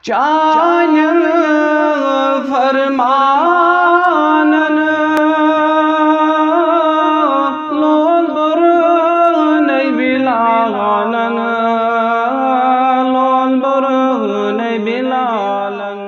چانین فرمانن لول بر نئی بلالن لول بر نئی بلالن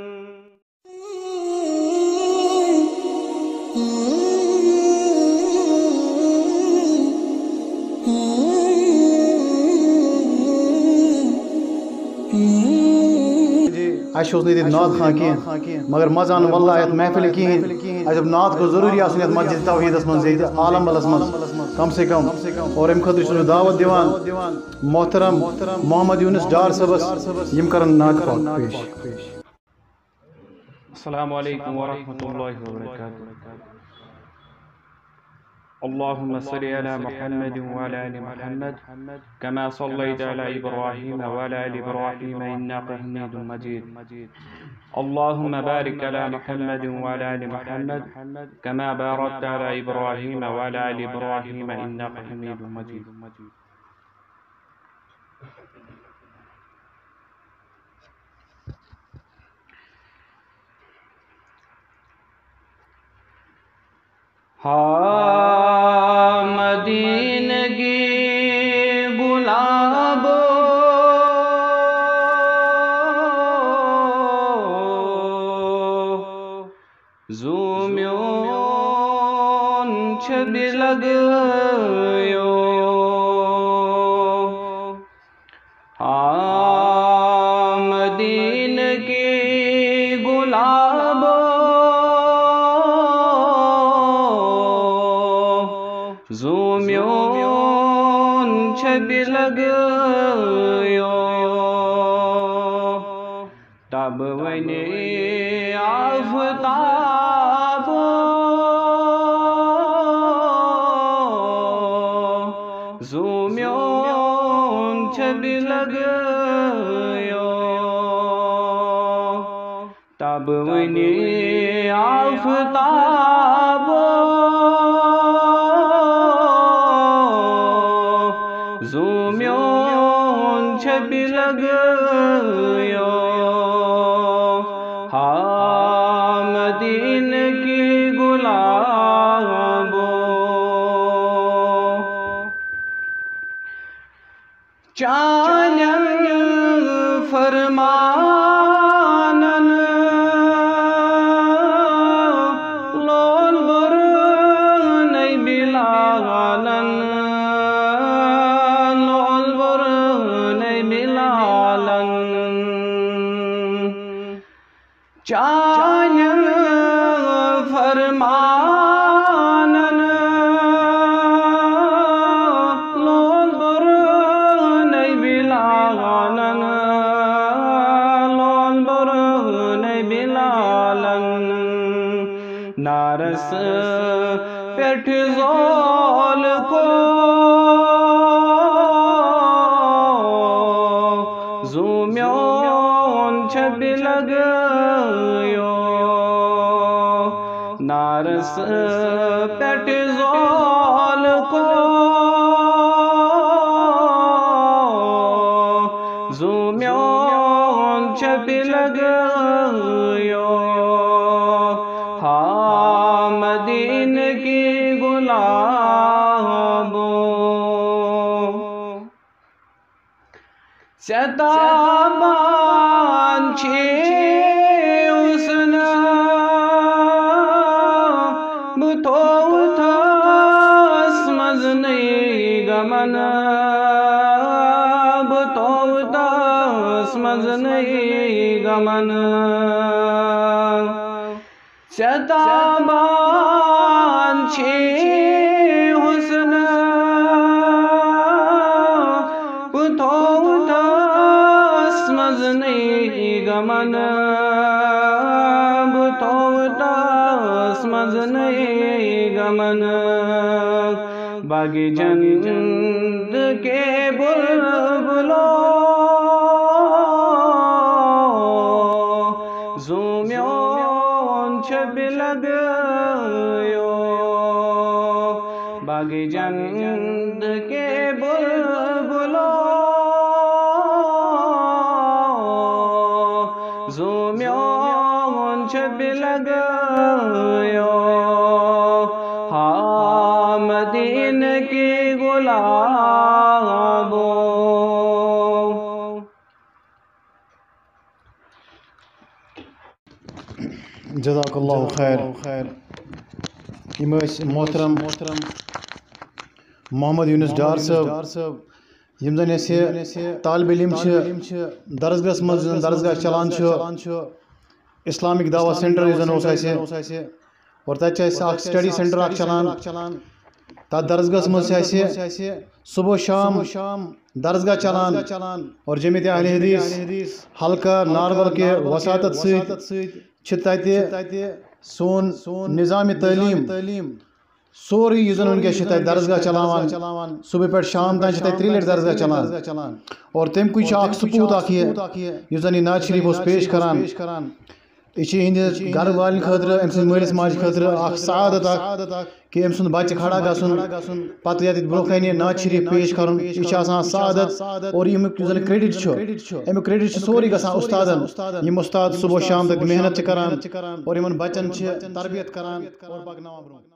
اس نہیں نعت خان کھین مگر مزان واللہ ات محفل کہین اس نعت کو ضروری آسن یت مسجد توحیدس من عالم بلس من کم سے کم اور ام خاطر چھس دعوت دیوان محترم محمد یونس ڈار صبس یم کرن نعت پاک پیش. السلام علیکم ورحمۃ اللہ وبرکاتہ. اللهم صل على محمد وعلى آل محمد كما صليت على إبراهيم وعلى آل إبراهيم إنك حميد مجيد. اللهم بارك على محمد وعلى آل محمد كما باركت على إبراهيم وعلى آل إبراهيم إنك حميد مجيد. مدینگی گلاب زومیون چھبی لگیو مدینگی گلاب زومیون چھبی لگیو تب ونی آفتاب زومیون چھبی لگیو تب ونی آفتاب زومیون چھبی لگیو مدینگی گلاب چانین فرمانن لول بر نئی بلالن لول بر نئی بلالن چانین فرمانن لول بر نئی بلالن لول بر نئی بلالن نارس پیٹھ زول کو زومیون چھبی لگیو نارس پیٹ زول کو زومیون چھبی لگیو مدینگی گلاب ستابان چھی اسنا بتو تھاس مزنی گمن بتو تھاس مزنی گمن ستابان چھی حسنا بتو تھاس مزنی گمن بتو تھاس مزنی گمن باغی جند کے بلبلو زومیون چھبی لگیو باغی جند کے بلبلو زومیون چھ بلگیو حامدین کی گلابو جزاک اللہ خیر یم محترم محمد یونس ڈار صاحب یم زن طالب علم درسگاہ مز درسگاہ چلان اسلامک دعوت سینٹر یس زن اور تتہ سٹڈی سینٹر چلان تر درسگاہ مز صبح شام درسگاہ چلان اور جمعیت اہل حدیث حلقہ ناربل کے وساطت سون نظام تعلیم سوری یہ زن ونکس درسگاہ چلاوان صبح پہ شام تان 3 لٹ درسگاہ چلان اور تم کچھ سپوت یہ زن یہ نعت شریف پیش کران یہ ہندس گھر والن خاطر ام سند مالس ماجہ خاطر سعادت کہ ام سند بچہ کھڑا گھن پتہ یہ برو کن نعت شریف پیش کرن یہ سعادت اور امیک زن کریڈٹ امیک کریڈٹ سوری گژھان استادن یم استاد صبح شام تک محنت کران اور یمن بچن تربیت کران اور پکناوان برو